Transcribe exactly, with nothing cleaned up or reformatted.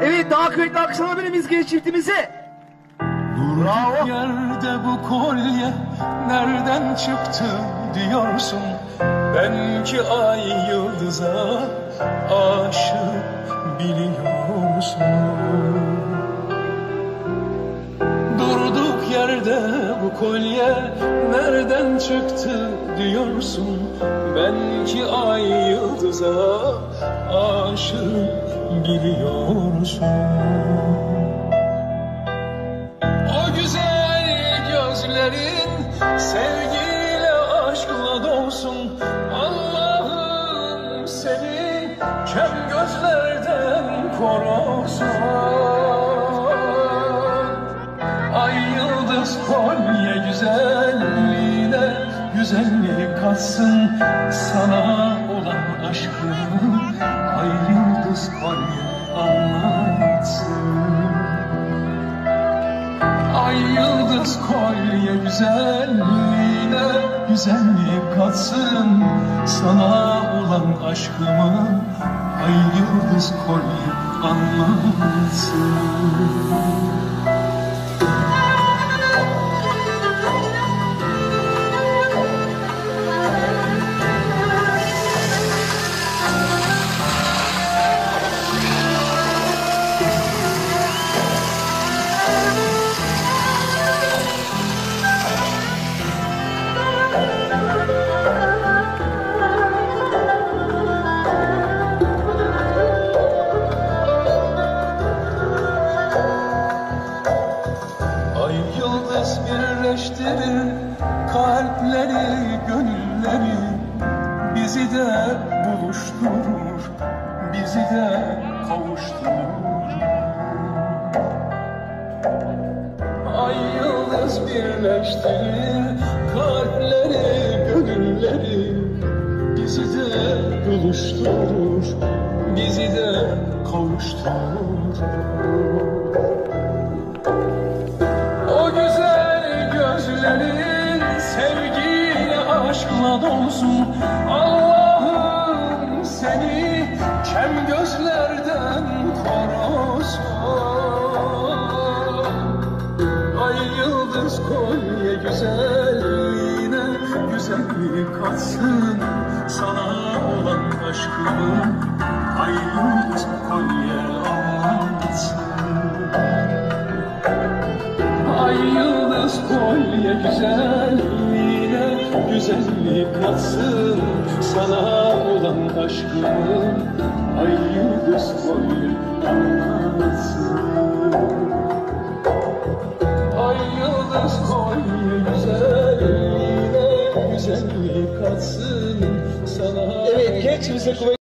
Evet, daha kıymetli alkış alabilir miyiz genç çiftimize? Durduk yerde bu kolye nereden çıktı diyorsun? Ben ki ay yıldıza aşık biliyorsun. Durduk yerde bu kolye nereden çıktı diyorsun? Ben ki ay yıldıza aşık biliyorsun. O güzel gözlerin sevgiyle aşkla dolsun. Allah'ım seni kem gözlerden korusun. Ay yıldız kolye güzelliğine güzellik katsın. Sana olan aşkım ay yıldız kolye anlatsın. Ay yıldız kolye güzelliğine güzellik katsın. Sana olan aşkımı ay yıldız kolye anlatsın. Birleştirir kalpleri, gönülleri, bizi de buluşturur, bizi de kavuşturur. Ay yıldız birleştirir kalpleri, gönülleri, bizi de buluşturur, bizi de kavuşturur. Sevgiyle aşkla dolsun. Allah'ım seni kem gözlerden korusun. Ay yıldız kolye güzelliğine güzellik katsın. Sana olan aşkımı ay yıldız kolye anlatsın. Ay yıldız kolye güzelliğine güzellik katsın. Sana olan aşkımı ay yıldız kolye anlatsın. Ay yıldız kolye güzelliğine güzellik katsın. Sana evet, genç bize